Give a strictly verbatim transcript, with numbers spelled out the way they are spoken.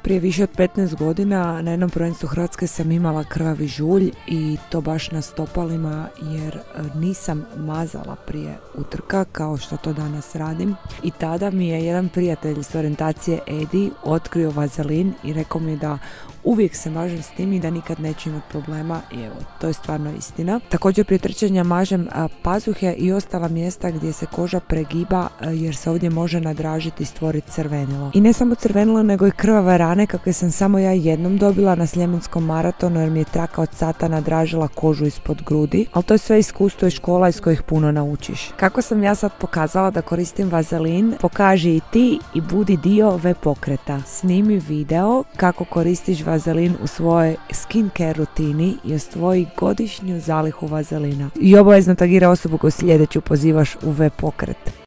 Prije više od petnaest godina na jednom prvenstvu Hrvatske sam imala krvavi žulj i to baš na stopalima jer nisam mazala prije utrka kao što to danas radim. I tada mi je jedan prijatelj s orijentacije Edi otkrio vazelin i rekao mi da uvijek se mažem s tim i da nikad neću imati problema i evo, to je stvarno istina. Također prije trčanja mažem a, pazuhe i ostala mjesta gdje se koža pregiba a, jer se ovdje može nadražiti i stvoriti crvenilo. I ne samo crvenilo nego i krvave rane kakve sam samo ja jednom dobila na Sljemenskom maratonu jer mi je traka od sata nadražila kožu ispod grudi, ali to je sve iskustvo i škola iz kojih puno naučiš. Kako sam ja sad pokazala da koristim vazelin, pokaži i ti i budi dio ve pokreta. Snimi video kako koristiš vazelin u svojoj skincare rutini i osvoji godišnju zalihu vazelina. I obavezno tagira osobu koju sljedeću pozivaš u ve pokret.